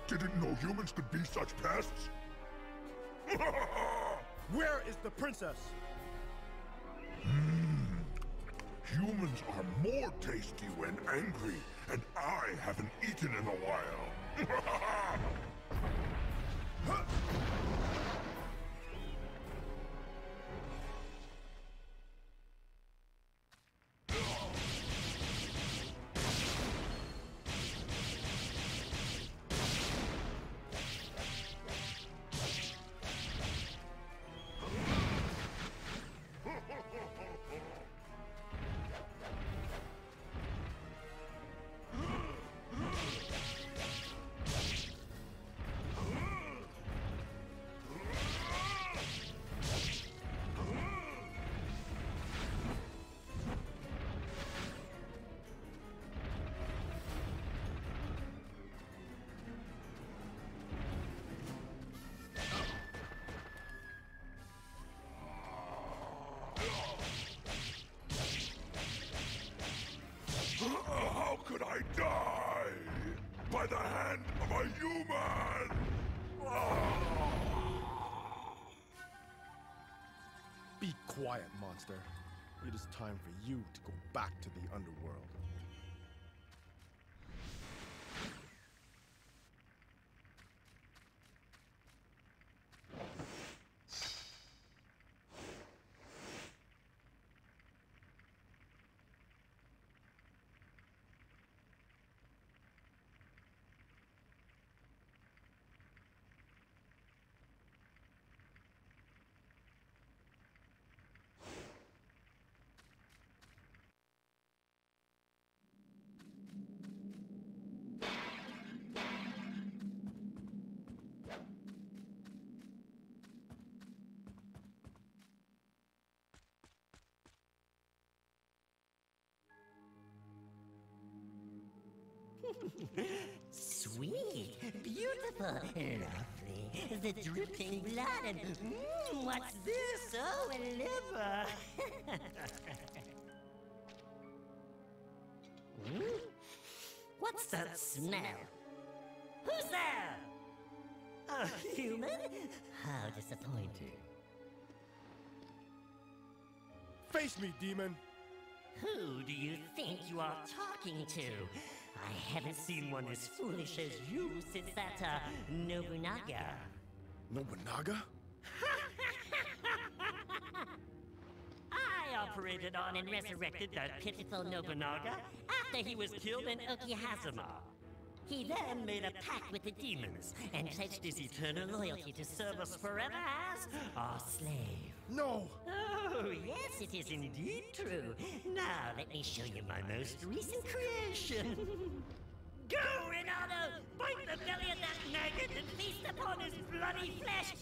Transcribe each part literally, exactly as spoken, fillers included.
Didn't know humans could be such pests? Where is the princess? Hmm. Humans are more tasty when angry, and I haven't eaten in a while. How could I die? By the hand of a human! Be quiet, monster. It is time for you to go back to the underworld. Sweet, beautiful, lovely. The dripping blood and mm, what's this? Oh, a liver. Hmm? What's that smell? Who's there? A human? How disappointing. Face me, demon! Who do you think you are talking to? I haven't seen one as foolish as you since that, uh, Nobunaga. Nobunaga? I operated on and resurrected that pitiful Nobunaga after he was killed in Okihazuma. He then made a pact with the demons and pledged his eternal loyalty to serve us forever as our slave. No! Oh, yes, it is indeed true. Now, let me show you my most recent creation. Go, Renato! Bite the belly of that maggot and feast upon his bloody flesh!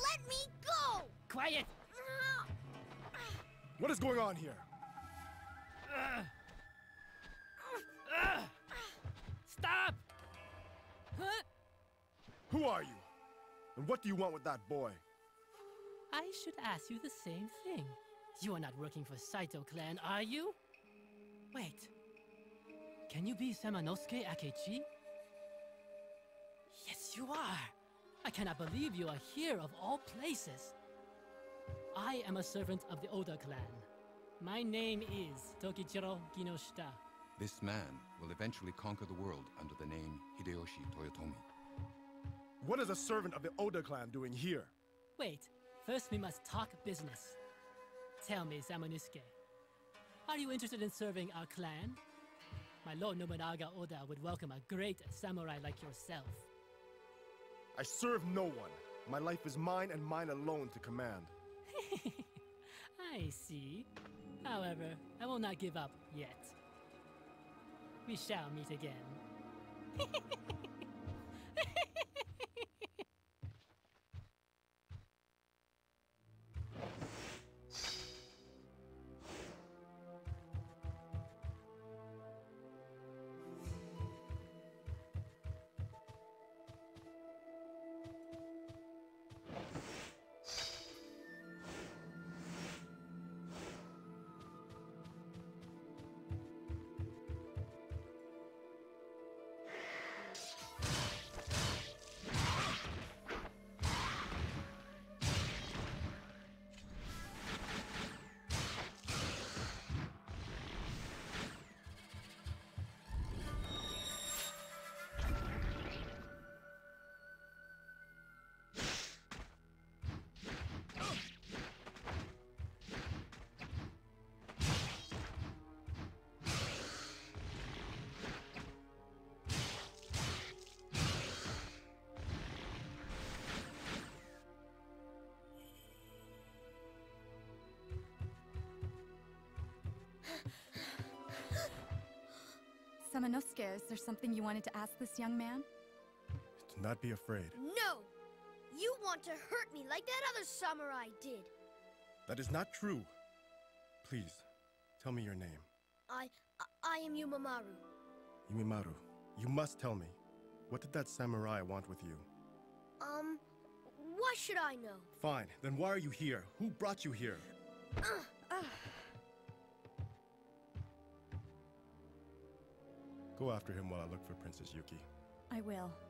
Let me go! Quiet! What is going on here? Uh, uh, stop! Huh? Who are you? And what do you want with that boy? I should ask you the same thing. You are not working for Saito clan, are you? Wait. Can you be Samanosuke Akechi? Yes, you are. I cannot believe you are here of all places. I am a servant of the Oda clan. My name is Tokichiro Kinoshita. This man will eventually conquer the world under the name Hideyoshi Toyotomi. What is a servant of the Oda clan doing here? Wait, first we must talk business. Tell me, Samanosuke, are you interested in serving our clan? My Lord Nobunaga Oda would welcome a great samurai like yourself. I serve no one. My life is mine and mine alone to command. I see. However, I will not give up yet. We shall meet again. Samanosuke, is there something you wanted to ask this young man? Do not be afraid. No! You want to hurt me like that other samurai did. That is not true. Please, tell me your name. I... I am Yumamaru. Yumimaru, you must tell me. What did that samurai want with you? Um, why should I know? Fine, then why are you here? Who brought you here? Uh, uh. Go after him while I look for Princess Yuki. I will.